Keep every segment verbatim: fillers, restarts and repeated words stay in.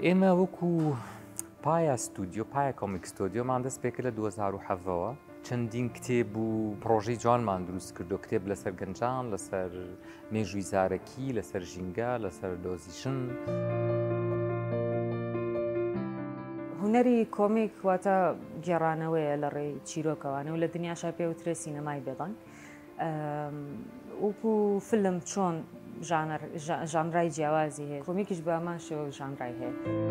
ئێمە وەکو پایە ستودیۆ پایە کۆمیک ستۆدیۆمان دەست پێکرد لە دوو هەزار و هەڤەوە چەندین کتێب و پرۆژەی جوانمان دروست کردو کتێب لەسەر گەنجان لەسەر مێژووی زارەکی لەسەر ژینگە لەسەر دۆزیشن. هونەری کۆمیک واتە گێڕانەوەیە لە ڕێی چیرۆکەوانە و لە دنیاشا پێوترێ سینەمای بێدەنگ وەکو فلم چۆن ژانرای جیاوازی هەیە کۆمیکیش بە ئەمان شێوە ژانرای هەیە.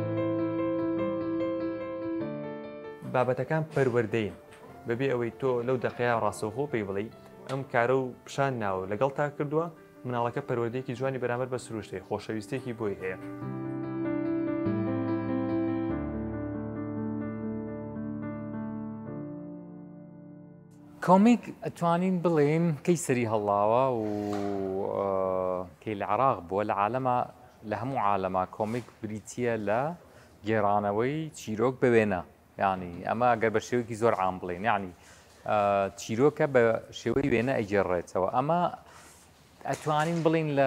بابەتەکان پەروەردەین بەبێ ئەوەی تۆ لەو دەقەیە ڕاستەوخۆ پێی بڵێ ئەم کارە و پیشان ناوە لەگەڵ تا کردووە مناڵەکە پەروەردەیەکی جوانی بەرامبەر بە سروشتەیە خۆشەویستێکی بۆی هەیە. کۆمیک ئەتوانین بڵێن کەی سەری هەڵاوە و کەی لە عێراق بووە لە عالەمە لە هەموو عالەما کۆمیک بریتیە لە گێڕانەوەی چیرۆک بوێنە یعنی ئەمە ئەگەر بە شێوەیەکی زۆر عام بڵێن یعنی چیرۆکە بە شێوەی وێنە ئەیگێڕێتەوە ئەمە ئەتوانین بڵین لە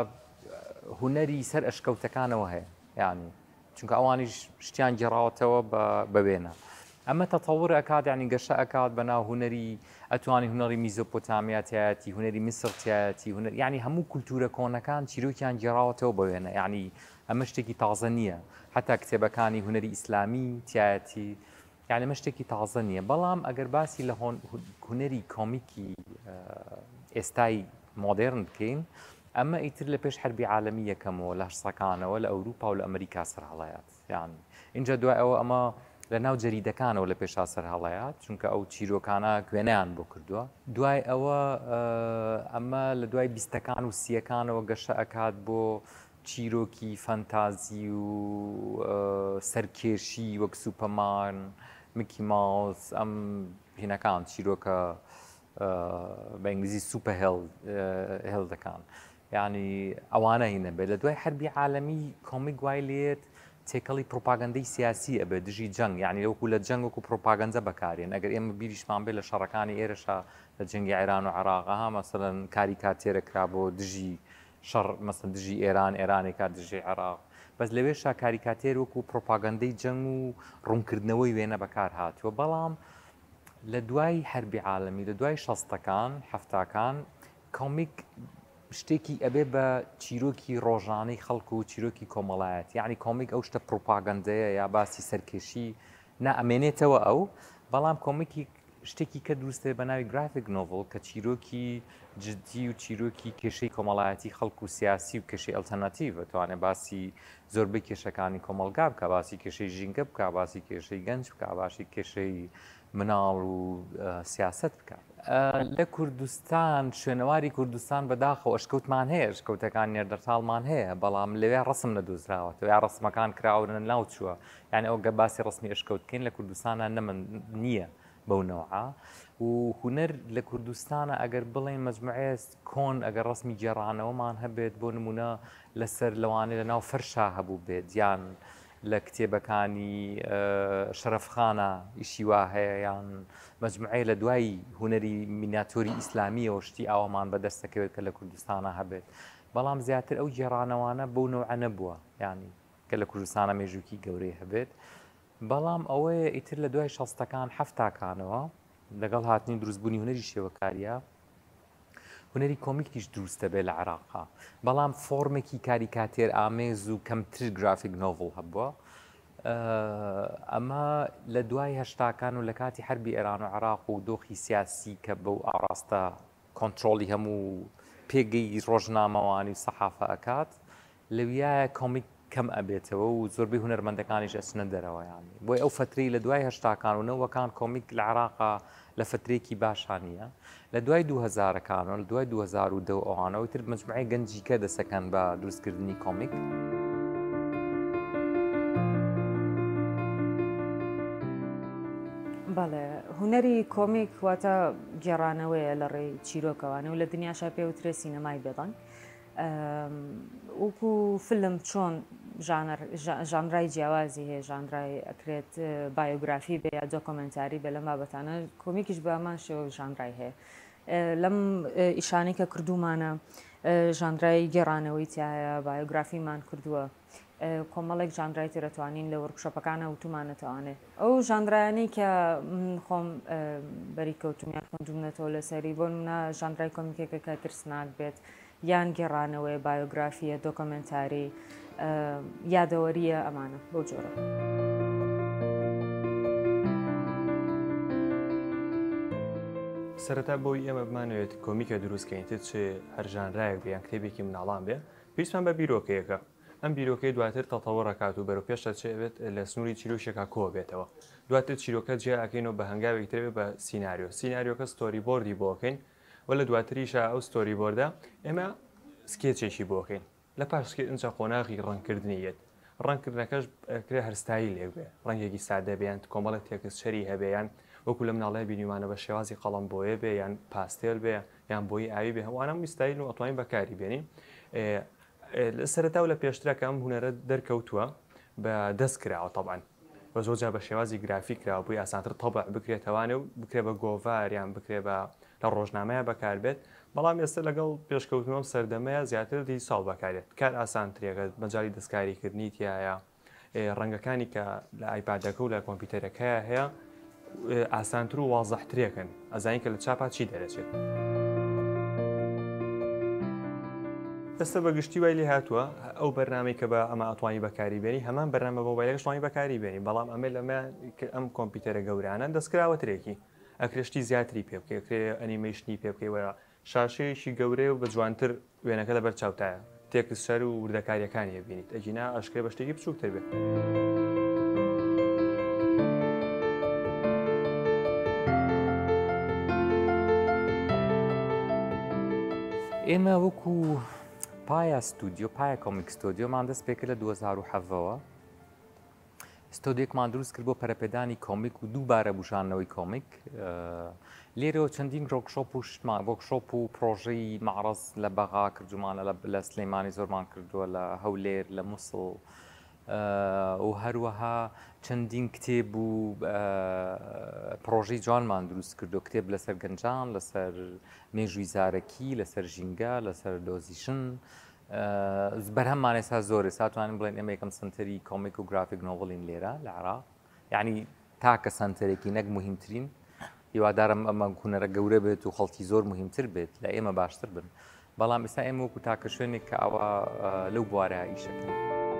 هونەری سەر ئەشکەوتەکانەوە هەیە یعنی چونکە ئەوانیش شتیان گێڕاوەتەوە بە وێنە. ئەمە تەتەوڕ ئەکات ینی گەشە ئەکات بەناو هونەری ئەتوانی هونەری میزۆپۆتامیا تایەتی هونەری میسر تایەتی هونەر یعنی هەموو کولتورە کۆنەکان چیرۆکیان گێڕاوەتەوە بە وێنە یعنی ئەمە شتێکی تازە نییە حتا کتێبەکانی هونەری ئیسلامی تایەتی یعنی ئەمە شتێکی تازە نییە بەڵام ئەگەر باسی لە هونەری کۆمیکی ئێستای مۆدێرن بکەین ئەمە ئیتر لە پێش حربی عالەمی یەکەمەوە لە هەشسەکانەوە لە ئەوروپا و لە ئەمریکا سەرهەڵایەت یعنی اینجا دوای ئەوە ئەمە لە ناو جەریدەکانەوە لە پێشا سەرهەڵایەت چونکە ئەو چیرۆکانە کوێنەیان بۆ کردووە دوای ئەوە ئەمە لە دوای بیستەکان و سیەکانەوە گەشە ئەکات بۆ چیرۆکی فەنتازی و سەرکێشی وەک سوپەمان میکی ماوس ئەم هینەکان چیرۆکە بە ئینگلیزی سوپە هێڵدەکان یعنی ئەوانە هینە بێت لە دوای حربی عالەمی کۆمیک وای لێت تێکەڵی پرۆپاگەندەی سیاسی ئەبێ دژی جەنگ یعنی لەوەکو لە جەنگ وەکو پرۆپاگەنجە بەکارێن ئەگەر ئێمە بیریشمان بێت لە شەڕەکانی ئێرەشا لە جەنگی عێران و عێراقها مەسەڵەن کاریکاتێرە کرا بۆ دژی شەڕ مەسەڵەن دژی ئێران ئێرانێکا دژی عێراق بەس لەوێشا کاریکاتێر وەکو پرۆپاگەندەی جەنگ و ڕوونکردنەوەی وێنە بەکار هاتووە بەڵام لە دوای حربی عالەمی لە دوای شەستەکان هەفتاکان کۆمیک شتێکی ئەبێ بە چیرۆکی ڕۆژانەی خەڵکو و چیرۆکی کۆمەڵایەت یعنی کۆمیک ئەو شتە پرۆپاگەندەیە یا باسی سەرکێشی نائەمێنێتەوە ئەو بەڵام کۆمیکی شتێکی کە دروستێ بە ناوی گرافیک نۆڤڵ کە چیرۆکی جددی و چیرۆکی کێشەی کۆمەڵایەتی خەڵکو و سیاسی و کێشەی ئەلتەرناتیڤ دەتوانێت باسی زۆربەی کێشەکانی کۆمەلگا بکە باسی کێشەی ژینگە بکە باسی کێشەی گەنج بکە باسی کێشەی مناڵ و سیاست بکە. لە کوردستان شوێنەواری کوردستان بەداخەوە ئەشکەوتمان هەیە ئەشکەوتەکان نێردەرتاڵمان هەیە بەڵام لەوێ ڕسم نەدۆزراوەتەوە یا ڕسمەکان کراونە ناو چووە یعنی ئەو گە باسی ڕسمی ئەشکەوتکەین لە کوردستانە نەمن نییە بەو نەوعە و هونەر لە کوردستانە ئەگەر بڵێن مەجموعەیە کۆن ئەگەر ڕسمی گێڕانەوەمان هەبێت بۆ نمونە لەسەر لەوانەیە لە ناو فەرشا هەبوو بێت یان لە کتێبەکانی شەرەفخانە ئیشی وا هەیە یان مەجموعەیە لە دوای هونەری میناتۆری ئیسلامیەوە شتی ئاوامان بەدەستەکەوێت کە لە کوردستانە هەبێت بەڵام زیاتر ئەو گێڕانەوانە بەو نەوعە نەبووە ینی کە لە کوردستانە مێژووکی گەورەی هەبێت بەڵام ئەوەیە ئیتر لە دوای شەستەکان هەفتاکانەوە لەگەڵ هاتنی دروستبوونی هونەری شێوەکاریە هونەری کۆمیکیش دروستە بێ لە عێراقا بەڵام فۆرمێکی کاریکاتێر ئامێز و کەمتر گرافیک نۆڤڵ هەبووە ئەمە لە دوای هەشتاکان و لە کاتی حربی ئێران و عێراق و دۆخی سیاسی کە بەو ئاڕاستە کۆنتترۆلی هەموو پێگەی ڕۆژنامەوانی سەحافە ئەکات لەویایە کۆمیک کەم ئەبێتەوە و زۆربەی هونەرمەندەکانیش ئەچنە دەرەوەیانی بۆی ئەو فترەی لە دوای هەشتاکان و نەوەکان کۆمیک لە عێراقا لە فترێکی باشانیە لە دوای دوو هەزارەکانەوە لە دوای دوو هەزار و دە ئەوانەوەی تر مەجموعەی گەنجیکە دەسەکەن بە دروستکردنی کۆمیک. بەڵێ هونەری کۆمیک واتە گێڕانەوەیە لە ڕێی چیرۆکەوانە و لە دنیاشا پێوترێ سینەمای بێدەنگ وەکو فلم چۆن ژانرای جیاوازی هەیە ژانرای ئەکرێت بایۆگرافی بێ یا دۆکۆمنتاری بێ لەم بابەتانە کۆمیکیش بە ئەمان شێوە ژانرای هەیە لەم ئیشانەی کە کردومانە ژانرای گێڕانەوەی تایە بایۆگرافیمان کردووە کۆمەڵێک ژانرای تێرەتوانین لە وەرکشۆپەکانە وتومانەتەوانێت ئەو ژانرایانی کە من خۆم بەریکەوتومیان خوێندومنەتەوە لەسەری بۆ نمونە ژانرای کۆمیکێکە کە ترسناک بێت یان گێڕانەوەی بایۆگرافیە دۆکۆمنتاری یادەوەریە ئەمانە بەو جۆرە. سەرەتا بۆی ئێمە بمانەوێت کۆمیکە دروستکەین تر چێ هەر ژانرایەک بێ یان کتێبێکی مناڵان بێ پێویستمان بە بیرۆکەیەکە ئەم بیرۆکەی دواتر تەتەوە ڕکات و بەرەو پێشە چێت لە سنووری چیرۆشێکا کۆ بێتەوە دواتر چیرۆکە جێ ئەکەینەوە بە هەنگاوێک ترێ بە سیناریۆ سیناریۆکە ستۆری بۆردی بۆکەین و لە دواتریشە ئەو ستۆری بۆردا ئێمە سکێچێکی بۆکەین لە پاش ئەنج قۆناغی ڕەنگکردنیەت ڕەنگکردنەکەش کرێ هەرستایی لێک بێ ڕەنگێکی سادە بێیان کۆمەڵک تێکس شەری هەبێیان وەکو لە مناڵای بینیمانە بە شێوازی قەڵم بۆیە بێ یان پاستێل بێ یان بۆی ئاوی بێ هەوانە میستایل و ئەتوانین بەکاری بێنین لە سەرەتا و لە پێشترەکە ئەم هونەرە دەرکەوتووە بە دەست کراوە تەبعاً بە زۆرجا بە شێوازی گرافیک کراوە بووی ئاسانتر تەبع بکرێتەوانێ و بکرێ بە گۆڤار یان بکرێ بە لە ڕۆژنامەیە بەکار بێت بەڵام ئێستا لەگەڵ پێشکەوتنەوەم سەردەمەیە زیاتر دی ساڵ بەکارێت کار ئاسانترێکە مەجای دەستکاریکردنی تایە ڕەنگەکانی کە لە ئایپادەکە و لە کۆمپیوتەرەکەیە هەیە ئاسانتر و وازەحترێکن ئەزانی کە لە چاپا چی دەرەچێت. دەستە بەگشتی وای لێ هاتووە ئەو بەرنامەی کە بە ئەمە ئەتوانی بەکاری بێنی هەمان بەرنامە مۆبایلەکەش توانی بەکاری بێنی بەڵام ئەمە لەمە ئەم کۆمپیوتەرە گەورانە دەستکراوەترێکی ئەکرشتی زیاتری پێ بکەی کرێ ئەنیمەیشنی پێ بکەی وە شاشەیەشی گەورەی و بە جوانتر وێنەکە لەبەر چاوتایە تێکس شەر و وردەکاریەکانی بینیت ئەجینا ئەشکرێ بە شتێکی بچووکتر بێت. ئێمە وەکو پایە ستودیۆ پایە کۆمیک ستۆدیۆمان دەست پێکرد لە دوو هەزار و هەڤەوە ستۆدیۆکمان دروست کرد بۆ پەرەپێدانی کۆمیک و دووبارە بژانەوەی کۆمیک لێرەوە چەندین ڕۆکشۆپ و وەکشۆپ و پرۆژەی معرەز لە بەغا کردومانە لە سلەیمانی زۆرمان کردووە لە هەولێر لە مووسڵ و هەروەها چەندین کتێب و پرۆژەی جوانمان دروست کردو کتێب لەسەر گەنجان لەسەر مێژووی زارەکی لەسەر ژینگە لەسەر دۆزیشن بەرهەممان ئێستا زۆر ساتوانین بڵێن ئێمە یەکەم سنتەری کۆمیک و گرافیک نۆڤڵین لێرە لە عێراق یعنی تاکە سنتەرێکی نەک مهمترین هیوادارم ئەمە هونەرە گەورە بێت و خەڵکی زۆر مهمتر بێت لە ئێمە باشتر بن بەڵام ئێستا ئێمە وەکو تاکە شوێنێک کە ئەوە لەو بوارە ئیشەکەن.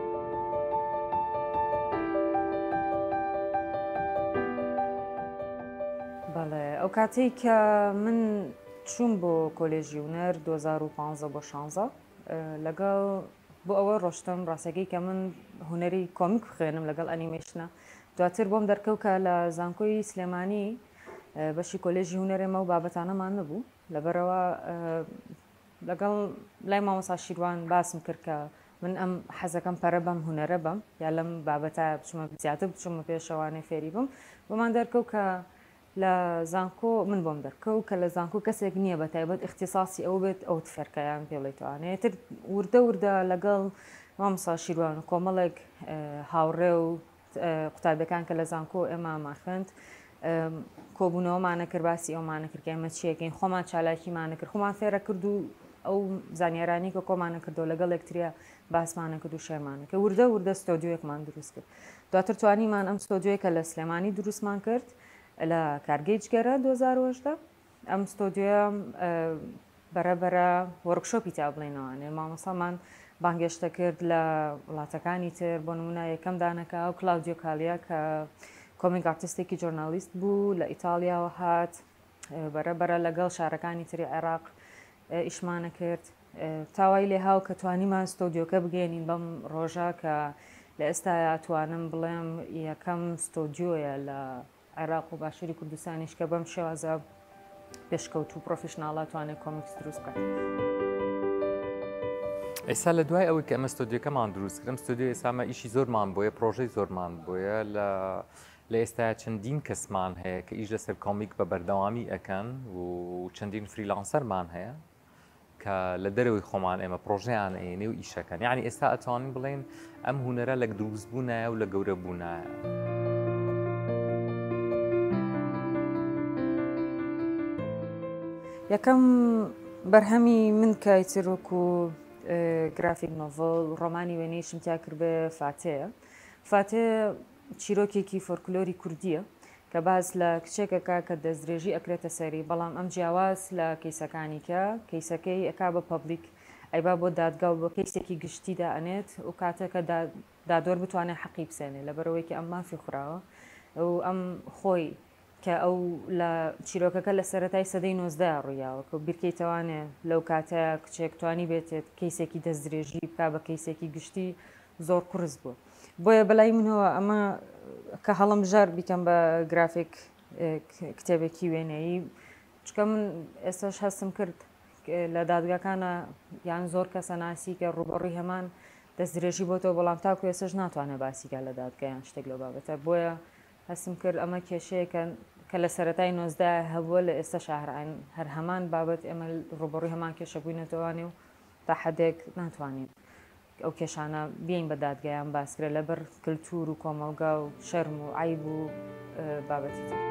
بەڵێ ئەو کاتێک کە من چوون بۆ کۆلێژی هونەر دوو هەزار و پانزە بۆ شانزە لەگەڵ بۆ ئەوە ڕۆشتم ڕاستەکەی کە من هونەری کۆمیک بخوێنم لەگەڵ ئەنیمێشنە دواتر بۆم دەرکەوت کە لە زانکۆی سلێمانی بەشی کۆلێژی هونەرێمە و بابەتانەمان نەبوو لەبەرەوە لەگەڵ لای مامۆستا شیروان باسم کرد کە من ئەم حەزەکەم پەرە بەم هونەرە بم یا لەم بابەتە بچمە زیاتر بچمە پێشەوانەی فێری بم بۆمان دەرکەوت کە لە زانکۆ من بۆم دەرکەوت کە لە زانکۆ کەسێک نییە بە تایبەت اختصاسی ئەو بێت ئەو فەرکەیان پێڵێتوانێت تر وردە وردە لەگەڵ مامۆستا شیروان و کۆمەڵێک هاوڕێ و قوتابیەکان کە لە زانکۆ ئێمەمان خوێند کۆبوونەوەمانە کرد باسی ئەومانە کرد کە ئێمە چیەکەین خۆمان چالاکیمانە کرد خۆمان فێرە کرد و ئەو زانیارانی کە کۆمانە کردەوە لەگەڵ یەکتریا باسمانە کرد و شێمانە کە وردە وردە ستۆدیۆیەکمان دروست کرد دواتر توانیمان ئەم ستۆدیۆیەکە لە سلێمانی دروستمان کرد لە کارگەی جگەرە دوو هەزار و هەژدە ئەم ستۆدیۆ بەرەبەرە وەرکشۆپی تا بڵێنەوەانێ مامۆسامان بانگێشتە کرد لە وڵاتەکانی تر بۆ نمونە یەکەم دانەکە و کلاودیۆ کالیا کە کۆمیک ئارتیستێکی جۆرنالیست بوو لە ئیتالیاوە هات بەرەبەرە لەگەڵ شارەکانی تری عێراق ئیشمانە کرد تاوای لێ هاو کە توانیمان ستۆدیۆکە بگەێنین بەم ڕۆژە کە لە ئێستایا توانم بڵێم یەکەم ستۆدیۆیە لە عێراق و باشووری کوردستانیش کە بەم شێوازە پێشکەوت و پرۆفشناڵە توانێت کۆمیکس دروست بکات. ئێستا لە دوای ئەوەی کە ئەمە ستۆدیۆکەمان دروست کردم ستۆدیۆ ئێسامە ئیشی زۆرمان بۆیە پرۆژەی زۆرمان بۆیە لە لە ئێستا چەندین کەسمان هەیە کە ئیش لەسەر کۆمیک بە بەردەوامی ئەەکەن و چەندین فریلانسەرمان هەیە کە لە دەرەوەی خۆمان ئێمە پرۆژەیان ئێنێ و ئیشەکەن یعنی ئێستا ئەتوانین بڵێن ئەم هونەرە لە دروستبوونایە و لە گەورە بوونایە. یەکەم بەرهەمی من کە ئیتر وەکو گرافیک نۆڤڵ ڕۆمانی وێنەیەشم تیا کرد بە فاتەیە فاتێ چیرۆکێکی فۆرکلۆری کوردیە کە باز لە کچێکەکە کە دەستدرێژی ئەکرێتە سەری بەڵام ئەم جیاواز لە کەیسەکانی کە کەیسەکەی ئەک بە پەبلیک ئەیبا بۆ دادگا و بۆ کەیسێکی گشتیدا ئەنێت و کاتێکە دادۆر بتوانێت حەقی بسێنێ لە بەرەوەیکی ئەم مافی خوراوە و ئەم خۆی کە ئەو لە چیرۆکەکە لە سەرەتای سەدەی نۆزدە ڕوویاوە کە بیرکەیتەوانێ لەو کاتەیە کچێکتوانی بێتێت کەیسێکی دەستدرێژی بک بە کەیسێکی گشتی زۆر قرس بوو بۆیە بەلای منەوە ئەمە کە هەڵم ژار بیکەم بە گرافیک کتێبێکی وێنەیی چکە من ئێستاش هەستم کرد لە دادگاکانە یان زۆر کەسە ناسی کە ڕوبەڕووی هەمان دەستدرێژی بۆتەوە بەڵام تاکو ێستش ناتوانێت باسیکە لە دادگایان شتێک لەو بابەتە بۆیە هەستم کرد ئەمە کێشەیەکە کە لە سەرەتای نۆزدە هەبووە لە ئێستا شاهرعین هەر هەمان بابەت ئێمە ڕوبەڕووی هەمان کێشە بووینەتەوانێ و تا حدێک ناتوانین ئەو کێشانە بین بە دادگایان باسکرێ لەبەر کللتور و کۆمەلگا و شەرم و عیب و بابەتی تر.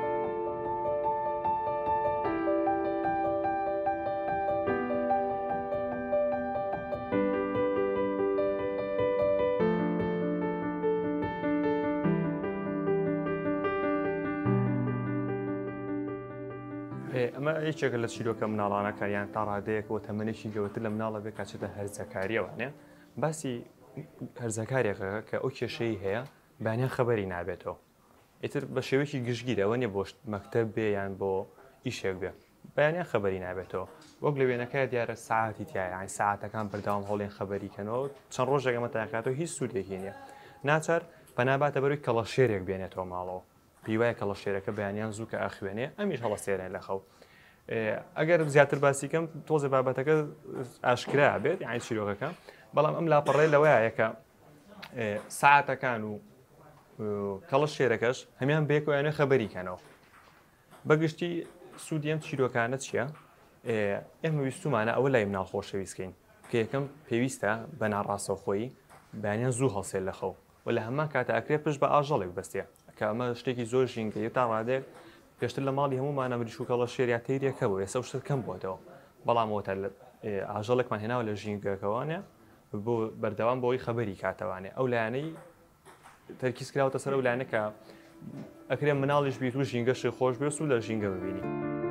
ئەمە هیچێکە لە چیرۆکە مناڵانەکە یان تا ڕادەیەکەوە تەمەنێکی گەورەتر لە مناڵە بێ کاچێتە هەرزەکاریەوەنێ باسی هەرزەکارێکە کە ئەو کێشەی هەیە بانیان خەبەری نابێتەوە ئیتر بە شێوەیەکی گشتگیرەوە نیە بۆ مەکتەب بێ یان بۆ ئیشێک بێ بەیانیان خەبەری نابێتەوە وەک لە وێنەکە دیارە ساعتی تایە ئاین ساعتەکان بەرداوام هەڵێن خەبەریکەنەوە چەند ڕۆژێک ئەمە تاکاتەوە هیچ سوودێکی نییە ناچار بەناباتە بەروی کەڵەشێرێک بێنێتەوە ماڵەوە پیوایە کەڵەشێرەکە بەیانیان زوو کە ئاخوێنێ ئەمیش هەڵەسێنێن لە خەو ئەگەر زیاتر باسیکەم تۆزە بابەتەکە ئاشکرا بێت یانی چیرۆکەکە بەڵام ئەم لاپەڕێ لەوەیە کە ساعتەکان و کەڵەش شێرەکەش هەمیان بێکۆیانە خەبەریکەنەوە بەگشتی سوودی ئەم چیرۆکانە چییە؟ ئێمە ویستمانە ئەوە لای مناڵ خۆشەویستکەین کە یەکەم پێویستە بە ناڕاستەوخۆیی بەیانیان زوو هەڵسێت لە خەو و لە هەمان کاتە ئەکرێ پشت بە ئاژەڵێک بەستێ کە ئەمە شتێکی زۆر ژینگە تا ڕادێک پێشتر لە ماڵی هەمومانە مریش و کەڵە شێریا تێریەکە بوو ێستا شتر کەم بۆتەوە بەڵامەوەتە ئاژەڵێکمان هێناوە لە ژینگەکەوانێ بۆ بەردەوام بۆی خەبەری کاتەوانێ ئەو لایەنەی تەرکیز کراوەتە سەر ئەو لایەنە کە ئەکرێ مناڵیش بیت و ژینگەشی خۆش بێت و لە ژینگە ببینی.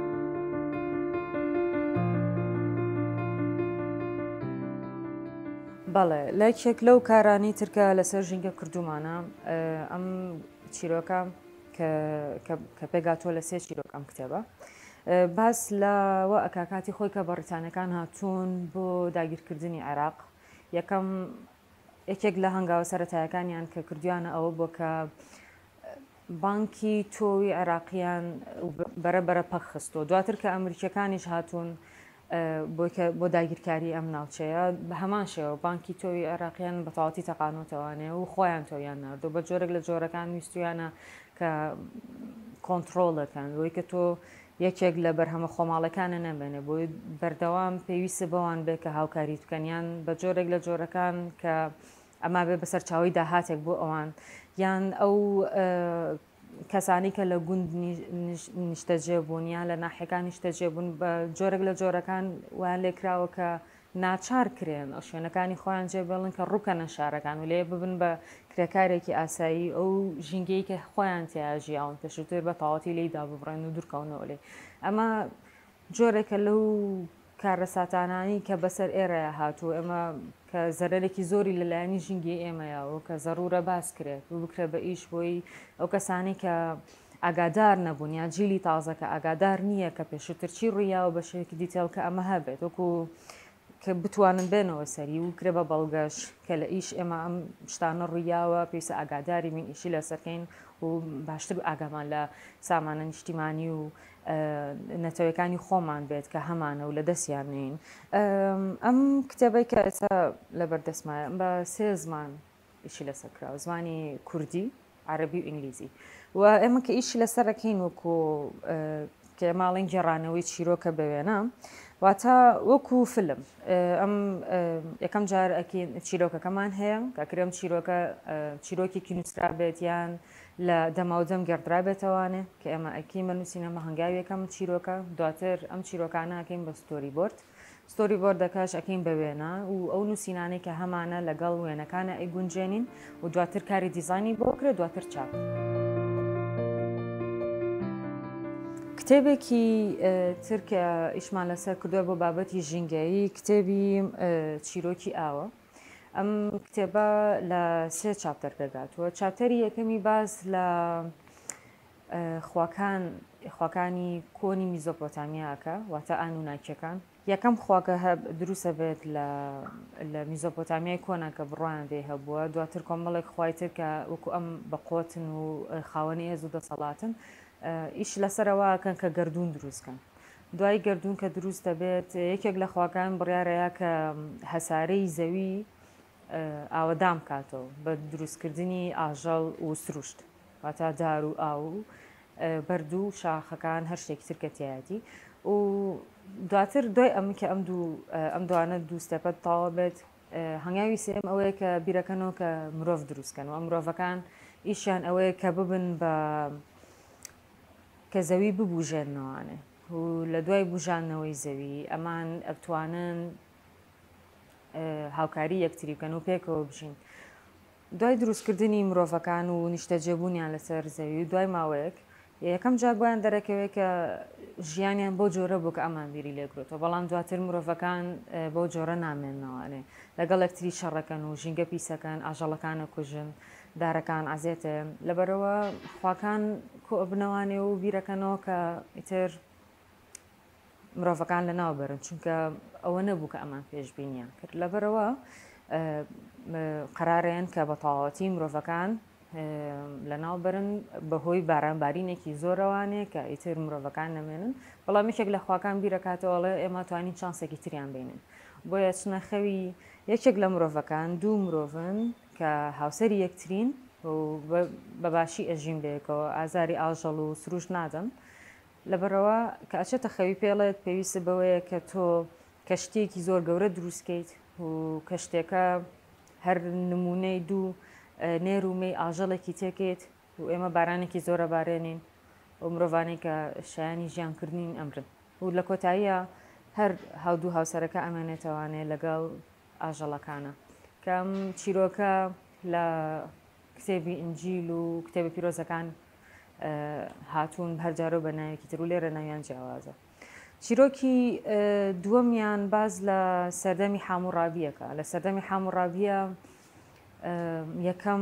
بەڵێ لایکێک لەو کارانی ترکە لەسەر ژینگە کردومانە ئەم چیرۆکە کە پێگاتۆ لە سێ چیرۆک ئەم کتێبە باس لەوە ئەکاکاتی خۆی کە بەڕیتانەکان هاتوون بۆ داگیرکردنی عێراق یەکەم یەکێک لە هەنگاوە سەرەتایەکانیان کە کردویانە ئەوە بۆ کە بانکی تۆوی عێراقیان بەرەبەرە پەخستۆ دواتر کە ئەمریکەکانیش هاتوون بۆ داگیرکاری ئەم ناوچەیە بە هەمان شێوە بانکی تۆوی عێراقیان بە تەواوەتی تەقانوتەوانێ و خۆیان تۆیان نردو بە جۆرێک لە جۆرەکان ویستویانە کە کۆنتترۆلەکان بۆی کە تۆ یەکێک لە بەرهەمە خۆماڵەکانە نەبێنێ بۆی بەردەوام پێویستە بەوان بێ کە هاوکاری بکەنیان بە جۆرێک لە جۆرەکان کە ئەما بێ بەسەر چاوی داهاتێک بۆ ئەوان یان ئەو کەسانی کە لە گوند نیشتەجێ بوون یان لە ناحەکان نیشتەجێ بوون بە جۆرێک لە جۆرەکان وان لێکراوە کە ناچار کرێن ئەو شوێنەکانی خۆیان جێبێڵن کە ڕووکەنە شارەکان و لێ ببن بە کرێکارێکی ئاسایی ئەو ژینگەی کە خۆیان تیاژیاون پێشتر بە تاواتی لێیدا ببڕێن و دوورکەونەوە لێ ئەمە جۆرێکە لەو کارە ساتانانی کە بەسەر ئێرەیە هاتوو ئێمە کە زەرەرێکی زۆری لەلایەنی ژینگی ئێمەیەوە کە زەڕورە باس کرێت و بکرێ بە ئیش بۆی ئەو کەسانی کە ئاگادار نەبوون یا جیلی تازە کە ئاگادار نییە کە پێشتر چی ڕوویاوە بە شێوەیەکی دیتێڵ کە ئەمە هەبێت وەکو کە بتوانن بێنەوە سەری و کرێ بە بەڵگەش کە لە ئیش ئێمە ئەم شتانە ڕوویاوە پێویستە ئاگاداری من ئیشی لەسەرکەین و باشتر ئاگامان لە سامانە نیشتیمانی و نەتەوەیەکانی خۆمان بێت کە هەمانە و لە دەستیان نین ئەم کتێبەی کە ئێستا لە بەردەستمایە بە سێ زمان ئیشی لەسەرکراوە زمانی کوردی عەرەبی و ئینگلیزی و ئێمە کە ئیشی لەسەرەکەین وەکو کە ماڵین گێڕانەوەی چیرۆکە بوێنە واتە وەکو فلم ئەم یەکەم جار چیرۆکەکەمان هەیە کاکرێم چیرۆکە چیرۆکێکی نووسرا بێت یان لە دەماودەم گەردرابێتەوانێ کە ئێمە ئەکی من و سینەمە هەنگاویەکەم چیرۆکە دواتر ئەم چیرۆکانە ئەکەین بە ستۆری بۆرد ستۆری بۆردەکەش ئەکەین بە وێنە و ئەو نووسینانەی کە هەمانە لەگەڵ وێنەکانە ئەیگونجێنین و دواتر کاری دیزانی بۆ کرێت دواتر چاپ. کتێبێکی ترکە ئیشمان لەسەر کردووە بۆ بابەتی ژینگەیی کتێبی چیرۆکی ئاوە. ئەم کتێبە لە سێ چاپتەر پێداتوە. چاپتەری یەکەمی باز لە خواکانی کۆنی میزۆپۆتامیاکە واتە ئانوناکیەکان. یەکەم خواکە دروستە بێت لە میزۆپۆتامیای کۆنا کە بڕوان دێ هەبووە دواتر کۆمەڵێک خوای تر کە وەکو ئەم بەقۆتن و خاوەنی هێز و دەسەڵاتن ئیش لەسەرەوەکەن کە گردردون دروستکەن. دوای گردردون کە دروست دەبێت یەکێک لە خواکان بڕیارەیە کە هەسارەی زەوی ئاوەدام کاتەوە بە دروستکردنی ئاژەڵ و سروشت واتە دار و ئاو و بەرد و شاخەکان هەر شتێکی ترکەتیایەتی و دواتر دوای ئەم کە ئەم ئەم دوانە دووستەپەت تاوە بێت هەنگاوی سێم ئەوەیە کە بیرەکەنەوە کە مرۆڤ دروستکەن و ئەم مرۆڤەکان ئیشیان ئەوەیە کە ببن بە کە زەوی ببوژێنەوەوانێ و لە دوای بژانەوەی زەوی ئەمان ئەتوانن هاوکاری یەکتری بکەن و پێکەوە بژین. دوای دروستکردنی مرۆڤەکان و نیشتەجێبوونیان لەسەر زەوی دوای ماوەیەک یەکەم جار بۆیان دەرەکەوێت کە ژیانیان بۆ جۆرە بوو کە ئەمان بیری لێگرێتەوە بەڵام دواتر مرۆڤەکان بۆ جۆرە نامێننەوەوانێ لەگەڵ یەکتری شەڕەکەن و ژینگە پیسەکەن ئاژەڵەکانە کوژن دارەکان ئازێتە لەبەرەوە خواکان کۆبنەوانێ و بیرەکەنەوە کە ئیتر مرۆڤەکان لە ناوبەرن چونکە ئەوە نەبوو کە ئەمان پێشبینیان کرد لەبەرەوە قەرارێن کە بە تەواوەتی مرۆڤەکان لە ناوبەرن بەهۆی بارانبارینێکی زۆرەوانێ کە ئیتر مرۆڤەکان نەمێنن بەڵام یەکێک لە خواکان بیرەکاتەوەڵێ ئێمە توانین چانسێکی تریان بینن بۆیە چنەخەوی یەکێک لە مرۆڤەکان دوو مرۆڤن کە هاوسەری یەکترین و بەباشی ئەژین بێکەوە ئازاری ئاژەڵ و سروش نادەن لەبەرەوە کە ئەچێتە خەوی پێڵێت پێویستە بەوەیە کە تۆ کەشتێکی زۆر گەورە دروستکەیت و کەشتێکە هەر نمونەی دوو نێرومەی ئاژەڵێکی تێکێت و ئێمە بارانێکی زۆرە بارێنین و مرۆڤانی کە شایانی ژیانکردنین ئەمرن و لە کۆتاییە هەر هاودوو هاوسەرەکە ئەمێنێتەوانێ لەگەڵ ئاژەڵەکانە کەم چیرۆکە لە کتێبی ئنجیل و کتێبی پیرۆزەکان هاتوون هەرجارۆ بە ناوێکی تر و لێرە ناویان جیاوازە. چیرۆکی دووەمیان باز لە سەردەمی حاموڕابیەکە لە سەردەمی حاموڕابیە یەکەم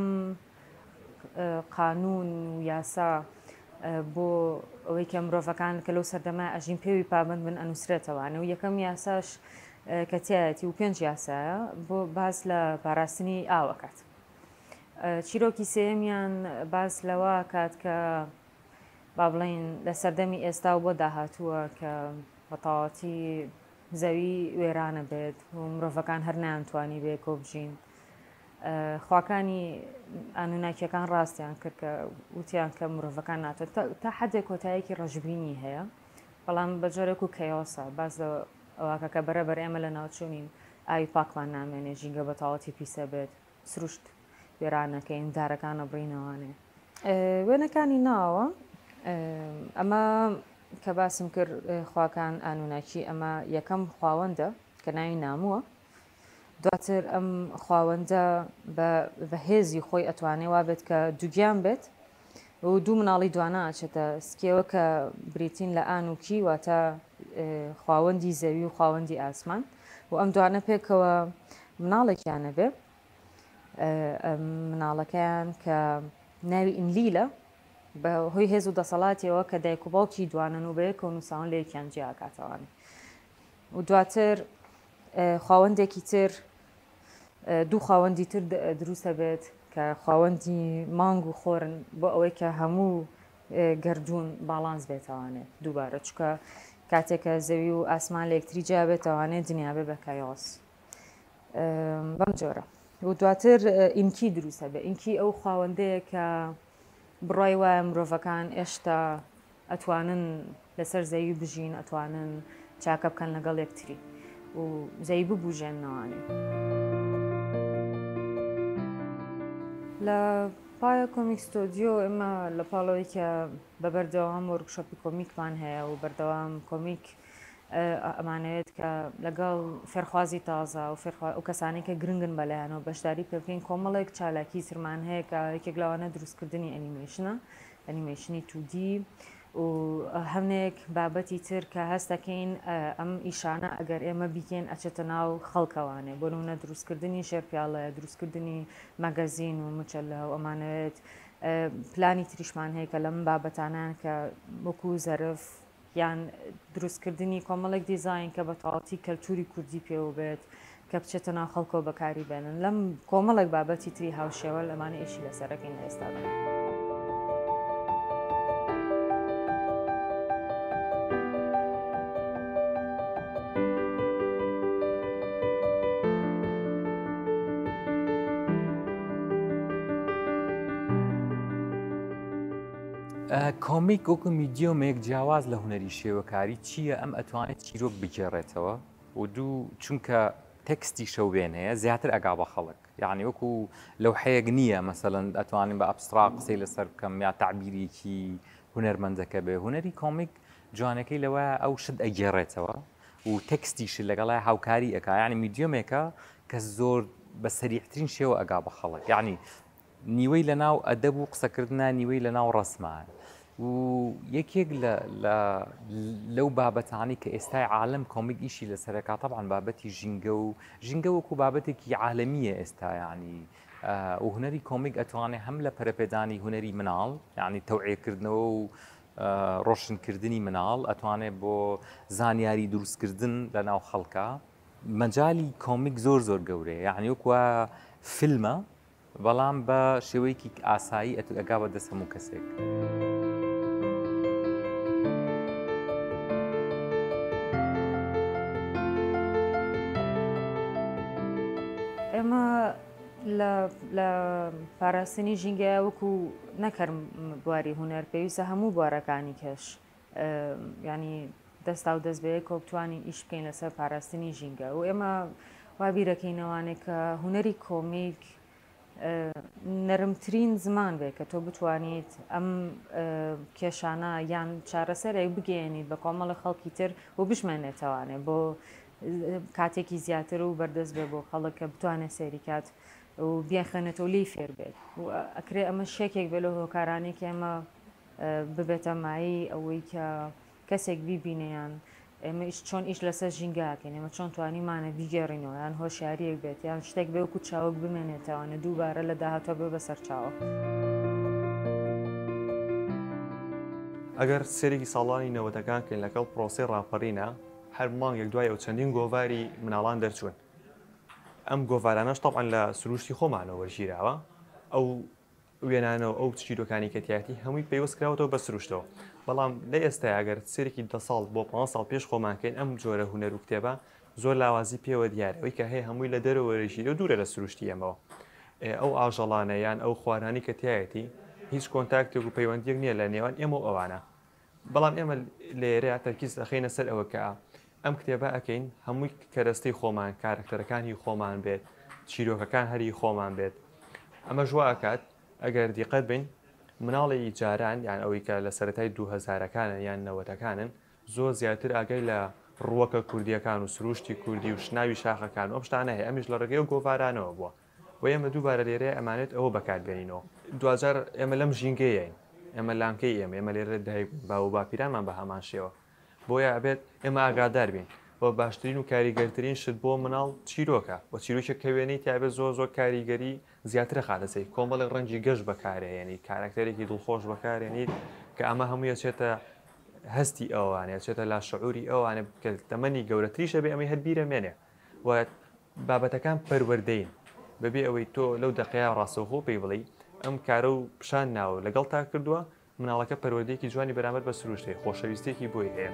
قانون و یاسا بۆ ئەوەی کە مرۆڤەکان کە لەو سەردەما ئەژین پێوی پابند بن ئەنووسرێتەوانە و یەکەم یاساش کەتیایەتی و پێنج یاسایە بۆ باز لە پاراستنی ئاوەکات. چیرۆکی سێمیان باز لەوە کات کە با بڵین لە سەردەمی ئێستا و بۆ داهاتووە کە بەتەواوەتی زەوی وێرانە بێت و مرۆڤەکان هەر نانتوانی بێ کۆ بژین. خواکانی ئانوناکیەکان ڕاستیان کرد کە وتیان کە مرۆڤەکان ناتوێت تا حدێک کۆتاییەکی ڕەژبینی هەیە بەڵام بە جۆرێک و کەیۆسە باز ئەوواکە کە بەرەبەر ئێمە لە ناوچوونین ئاوی پاکمان نامێنێ ژینگە بەتەواوەتی پیسە بێت سروشت وێرانەکەین دارەکانە بڕینەوانێ. وێنەکانی ناوە ئەمە کە باسم کرد خواکان ئانوناکی ئەمە یەکەم خواوەندە کە ناوی نامووە دواتر ئەم خواوەندە بە هێزی خۆی ئەتوانێ وا بێت کە دووگیان بێت و دوو مناڵی دوانە ئاچێتە سکێوە کە بریتین لە ئانوکی واتە خواوەندی زەوی و خواوەندی ئاسمان و ئەم دوانە پێکەوە مناڵێکیانە بێ مناڵەکەیان کە ناوی ئینلیلە بە هۆی هێز و دەسەڵاتیەوە کە دایک و باوکی دوانن و بەیەکە و نووسان لە یەکیان جیاکاتەوانێ و دواتر خواوەندێکی تر دوو خاوەندی تر دروستە بێت کە خاوەندی مانگ و خۆرن بۆ ئەوەی کە هەموو گردردون باڵانس بێتوانێت دووبارە چکە کاتێکە زەوی و ئاسمان لە یەکتری جیا بێتوانێت دنیابێ بە کایۆس بەم جۆرە و دواتر ئینکی دروستە بێ ئینکی ئەو خاوەندەیە کە بڕای وایە مرۆڤەکان ئێشتا ئەتوانن لەسەر زەوی بژین ئەتوانن چاکە بکەن لەگەڵ یەکتری و زەوی ببوژێننەوانێ. لە پایە کۆمیک ستۆدیۆ ئێمە لە پاڵەوەی کە بە بەردەوام وەرکشۆپی کۆمیکمان هەیە و بەردەوام کۆمیک ئەمانەوێت کە لەگەڵ فێرخوازی تازە و و کەسانی کە گرنگن بەلایەنەوە بەشداری پێ بکەین کۆمەڵێک چالاکی سرمان هەیە کە یەکێک لەوانە دروستکردنی ئەنیمێشنە ئەنیمێشنی تودی و هەمنێک بابەتی تر کە هەستەکەین ئەم ئیشانە ئەگەر ئێمە بیکەین ئەچێتە ناو خەڵکەوانێ بۆ نمونە دروستکردنی شێرپیاڵەیە دروستکردنی مەگەزین و مچەلە و ئەمانەوێت پلانی تریشمان هەیە کە لەم بابەتانان کە وەکو زەرف یان دروستکردنی کۆمەڵێک دیزاین کە بە تەواوەتی کەلتوری کوردی پێوە بێت کە بچێتە ناو خەڵکەوە بەکاری بێنن لەم کۆمەڵێک بابەتی تری هاوشێوە ئەمانە ئیشی لەسەرەکەین لە ئێستادا. کۆمیک وەکو میدیۆمێک جیاواز لە هوەری شێوەکاری چییە ئەم ئەتوانێت چیرۆک بگێڕێتەوە و دوو چونکە تەکستی شەوێن هەیە زیاتر ئەگا بە خەڵک یعنی وەکو لەو حەیەک نییە مەسەڵەن ئەتوانین بە ئەبستراق قسەی لەسەر بکەم یا تعبیرێکی هونەرمەندەکە بێ هوەری کۆمیک جوانەکەی لەوە ئەو شت ئەگێڕێتەوە و تەکستیش لەگەڵای هاوکاری ئەکا یعنی میدیۆمێکە کە زۆر بە سەریعترین شێوە ئەگا بە خەڵک یعنی نیوەی لە ناو ئەدەب و قسەکردنا نیوەی لە ناو ڕسمان و یەکێک لەو بابەتانی کە ئێستای عالم کۆمیک ئیشی لەسەرەکە طبعاً بابەتی ژینگە و ژینگە وەکو بابەتێکی عالەمیە ئێستا ینی و هوەری کۆمیک ئەتوانێت هەم لە پەرەپێدانی هوەری مناڵ یعنی تەوعێکردنەوە و ڕۆشنکردنی مناڵ ئەتوانێت بۆ زانیاری دروستکردن لە ناو خەڵکە مەجای کۆمیک زۆر زۆر گەورەیە یعنی وەکوە فیلمە بەڵام بە شێوەیەکی ئاسایی ئەگا بە دەست هەموو کەسێک. ئێمە لە پاراستنی ژینگە وەکو نەکەرم بواری هوەر پێویستە هەموو بوارەکانی کەش ینی دەستا و دەست بەیە کۆ بتوانین ئیش بکەین لەسەر پاراستنی ژینگە و ئێمە وابیرەکەینەوانێت کە هوەری کۆمیک نەرمترین زمان بێت کە تۆ بتوانیت ئەم کێشانە یان چارەسەرێک بگەێنیت بە کۆمەڵی خەڵکی تر و بشمێنێتەوانێ بۆ کاتێکی زیاتر و بەردەست بێ بۆ خەڵک کە بتوانێت سێریکات و بیاخێنێتەوە لی فێر بێت و ئەکرێ ئەمە شێکێک بێت لە هۆکارانی کە ئێمە ببێتە مایی ئەوەی کە کەسێک بیبینیان ئێمە چۆن ئیش لەسەر ژینگاکەین ئێمە چۆن توانیمانە بیگەڕینەوە یان هۆشیاریەک بێت یان شتێک بێ وکو چاوک بمێنێتەوەنە دووبارە لە داهاتۆ بێ بەسەر چاوە. ئەگەر سێرێکی ساڵانی نەوەتەکان کەین لەگەڵ پرۆسی ڕاپەڕینە هەر مانگێک دوای ئەو چەندین گۆڤاری مناڵان دەرچوون ئەم گۆڤارانەش تەبعاً لە سروشتی خۆمانەوە وەرگیراوە ئەو وێنانەوە ئەو چیرۆکانی کەتیاتی هەمووی پێوەست کراوەتەوە بە سروشتەوە بەڵام لە ئێستا ئەگەر سێرێکی دە ساڵ بۆ پانزە ساڵ پێش خۆمانکەین ئەم جۆرە هوەر و کتێبە زۆر لاوازی پێوە دیارەوەی کە هەیە هەمووی لە دەرەوەرەژیرە و دوورە لە سروشتی ئەمەوە ئەو ئاژەڵانە یان ئەو خوارانی کەتیایەتی هیچ کۆنتاکتێک و پەیوەندیەک نییە لە نێوان ئێمە و ئەوانە بەڵام ئێمە لێرە تەرکیز دەخینە سەر ئەوە کە ئەم کتێبە ئەەکەین هەمووی کەرەستەی خۆمان کارکتەرەکانی خۆمان بێت چیرۆکەکان هەری خۆمان بێت ئەمە ژوا ئەکات ئەگەر دیقەت بین مناڵی جاران یان ئەوەی کە لە سەرەتای دوو هەزارەکانن یان نەوەتەکانن زۆر زیاتر ئاگەی لە ڕووەکە کوردیەکان و سروشتی کوردی و شناوی شاخەکان ئەو شتانە هەیە ئەمیش لە ڕێگەی و گۆڤارانەوە بووە و ئێمە دووبارە لێرە ئەمانێت ئەوە بەکاربێنینەوە دوجار ئێمە لەم ژینگەیەین ئێمە لامکەی ئێمە ئێمە لێرە دایک با و باپیرانمان بە هەمان شێوە بۆیە ئەبێت ئێمە ئاگادار بین بۆ باشترین و کاریگەرترین شت بۆ مناڵ چیرۆکە بۆ چیرۆکە کەوێنەی تابێت زۆر زۆر کاریگەری زیاترە خالەسەی کۆمەڵی ڕەنگی گەشت بەکارێنی کارکتەرێکی دڵخۆش بەکارێنیت کە ئەمە هەموویە چێتە هەستی ئەوانێت چێتە لا شعوری ئەوانە کە تەمەنی گەورەتریشە بێ ئەمەی هەربیرە مێنێ و بابەتەکان پەروەردەین بەبێ ئەوەی تۆ لەو دەقەیە ڕاستەوخۆ پێی بڵی ئەم کارە و پیشان ناوە لەگەڵ تا کردووە مناڵەکە پەروەردەیەکی جوانی بەرامبەر بە سروشتەی خۆشەویستێکی بۆی هەیە.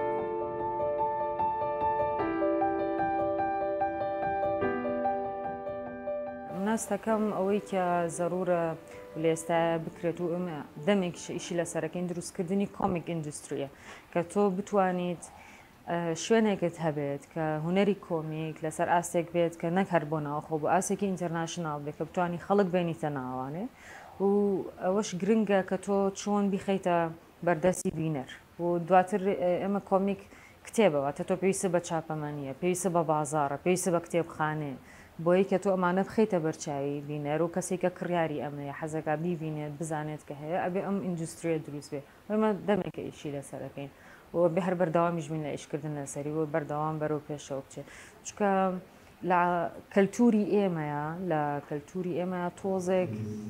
ناستەکەم ئەوەی کە زەرورە لە ئێستا بکرێت و ئەمە دەمێکیش ئیشی لەسەرەکەین دروستکردنی کۆمیک ئیندوستریە کە تۆ بتوانیت شوێنێکت هەبێت کە هوەری کۆمیک لەسەر ئاستێک بێت کە نەک هەر بۆ ناوخۆ بۆ ئاسێکی ئینتەرناشناڵ بێت کە بتوانانی خەڵک بینیتە ناوانێ و ئەوەش گرنگە کە تۆ چۆن بیخەیتە بەردەستی بینەر و دواتر ئێمە کۆمیک کتێبەوە تە تۆ پێویستە بە چاپەمەنیە پێویستە بە بازارە پێویستە بە کتێبخانێ بۆی کە تۆ ئەمانە بخەیتە بەرچاوی بینەر و کەسێکە کڕیاری ئەمەیە حەزەکە بیبینێت بزانێت کە هەیە ئەبێ ئەم ئیندوستریە دروست بێ ئەمە دەمێکە ئیشی لەسەرەکەین و بێ هەر بەردەوامیش بین لە ئیشکردن لەسەری و بەردەوام بەرەو پێشەوە بچێت چکە لە کەلتوری ئێمەیە لە کەلتوری ئێمە تۆزێک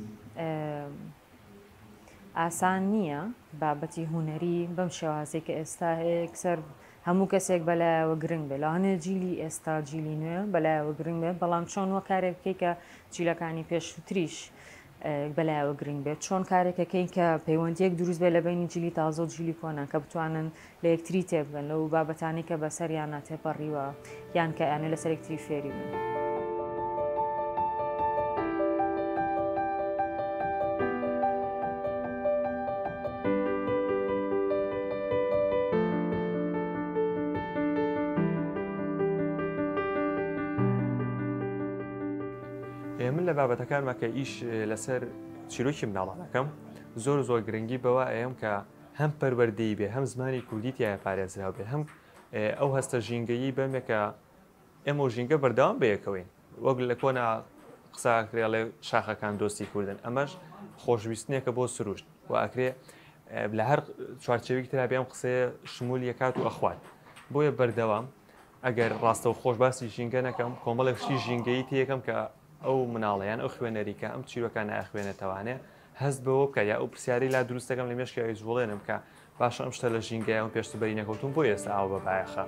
ئاسان نییە بابەتی هوەری بەم شێوازێک کە ئێستا هەیە سەر هەموو کەسێک بەلایەوە گرنگ بێ لاانێ جیلی ئێستا جیلی نوێ بەلایەوە گرنگ بێت بەڵام چۆن وە کارێک بکەی کە جیلەکانی پێشووتریش بەلایەوە گرنگ بێت چۆن کارێکەکەین کە پەیوەندیەک دروست بێت لە بینی جیلی تازە و جیلی کۆنا کە بتوانن لە یەکتری تێبگەن لەو بابەتانی کە بەسەریان ناتێپەڕیوە یان کە یانێ لەسەر یەکتری فێری بن. من لە بابەتەکانمە کە ئیش لەسەر چیرۆکی مناڵانەکەم زۆر زۆر گرنگی بەوە ئەم کە هەم پەروەردەی بێ هەم زمانی کوردی تایە پارێزراو بێ هەم ئەو هەستە ژینگەیی بەمێکە ئێمە و ژینگە بەردەوام بەیەکەوەین وەک لە کۆنا قساکرێڵێ شاخەکان دۆستی کوردن ئەمەش خۆشویستنێکە بۆ سروشت و ئەکرێ لە هەر چوارچێوی ترا بێم قسەیە شمول یەکات و ئەخوات بۆیە بەردەوام ئەگەر ڕاستە و خۆش باسی ژینگە نەکەم کۆمەڵێکشتی ژینگەی تێکەم کە ئەو مناڵیان ئەو خوێنەریکە ئەم چیرۆکان ناخوێنێتەوانێ هەست بەوە بکە یا ئەو پرسیاری لا دروستەکەم لە مێشکی جوڵێنم کە باشە ئەم شتە لە ژینگەیە و پێشتەبەری نەکەوتون بۆ ئێستا ئاو بە بایەخە.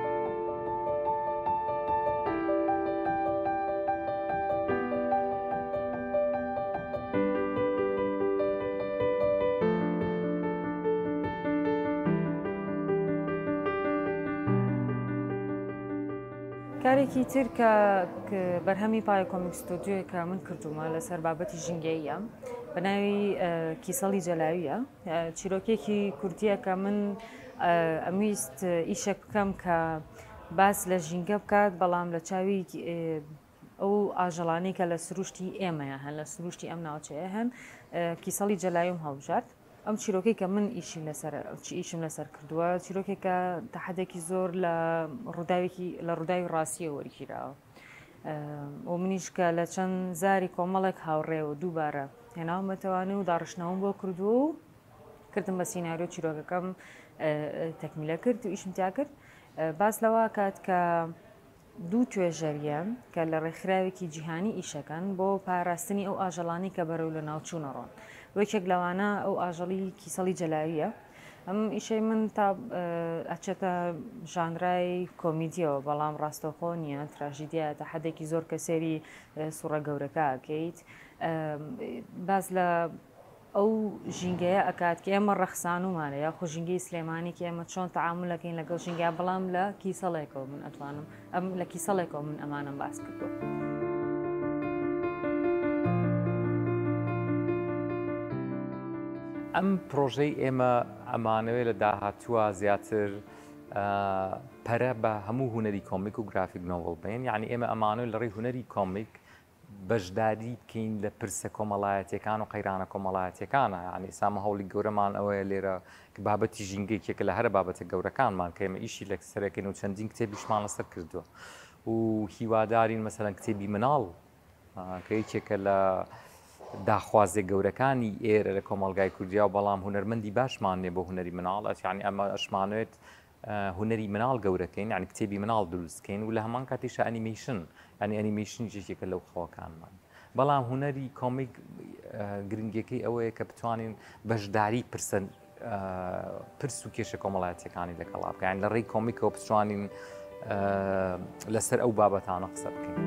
کارێکی تر کە بەرهەمی پایە کۆمیک ستۆدیۆی کە من کردومە لەسەر بابەتی ژینگەیە بە ناوی کیسەڵی جەلاویە چیرۆکێکی کورتیە کە من ئەمویست ئیشێک بکەم کە باس لە ژینگە بکات بەڵام لە چاوی ئەو ئاژەڵانی کە لە سروشتی ئێمەیە هەن لە سروشتی ئەم ناوچەیە هەن کیسەڵی جەلاویم هەڵبژارد ئەم چیرۆکەی کە من ئیشیم لەسەر ئیشم لەسەر کردووە چیرۆکێکە تەحەدێکی زۆر لە ڕووداوێکی لە ڕووداوی ڕاستیە وەرگیراوە و منیش کە لە چەند زاری کۆمەڵێک هاوڕێ و دووبارە هێناومەتەوانێ و داڕشنەوەم بۆ کردو و کردم بە سیناریۆ چیرۆکەکەم تەکمیلە کرد و ئیشم تیا کرد باس لەوە کات کە دوو توێژەریان کە لە ڕێکخراوێکی جیهانی ئیشەکەن بۆ پاراستنی ئەو ئاژەڵانی کە بەرەو لە ناوچوونەڕۆن وەکێک لەوانە ئەو ئاژەڵی کیسەڵی جەلاویە ئەم ئیشەی من تا ئەچێتە ژانرای کۆمیدیەوە بەڵام ڕاستەوخۆ نییە تراژیدیە تا حەدێکی زۆر کە سێری سوڕە گەورەکە ئەکەیت باز لە ئەو ژینگەیە ئەکات کە ئێمە ڕەخسانومانە یا خۆ ژینگەی سلێمانی کە ئێمە چۆن تەعاملەکەین لەگەڵ ژینگە بەڵام لە کیسەڵێکەوە من ئەتوانم ئەم لە کیسەڵێکەوە من ئەمانم باس کردووە. ئەم پرۆژەی ئێمە ئەمانەوێت لە داهاتووە زیاتر پەرە بە هەموو هوەری کۆمیک و گرافیک نۆڤڵ بین یعنی ئێمە ئەمانۆی لە ڕێی هوەری کۆمیک بەشداری بکەین لە پرسە کۆمەڵایەتیەکان و قەیرانە کۆمەڵایەتیەکانە یعنی سامە هەوڵی گەورەمان ئەوەیە لێرە بابەتی ژینگەیەکێکە لە هەرە بابەتە گەورەکانمان کە ئێمە ئیشی لە سەرەکەین و چەندین کتێبیشمان لەسەر کردووە و هیوادارین مەسەلەن کتێبی مناڵ کە یەکێکە لە داخوازێک گەورەکانی ئێرە لە کۆمەلگای کوردیا و بەڵام هوەرمەندی باشمان نێ بۆ هوەری مناڵ یعنی ئەمە ئەشمانوێت هوەری مناڵ گەورەکەین یعنی کتێبی مناڵ دروستکەین و لە هەمان کاتیشە ئەنیمیشن ینی ئەنیمیشن جێکێکە لەو خۆکانمان بەڵام هوەری کۆمیک گرنگەکەی ئەوەیە کە بتوانین بەشداری پرسە پرس و کێشە کۆمەڵایەتیەکانی لەگەڵا بکەین لە ڕێی کۆمیکەوە بتوانین لەسەر ئەو بابەتانە قسە بکەین.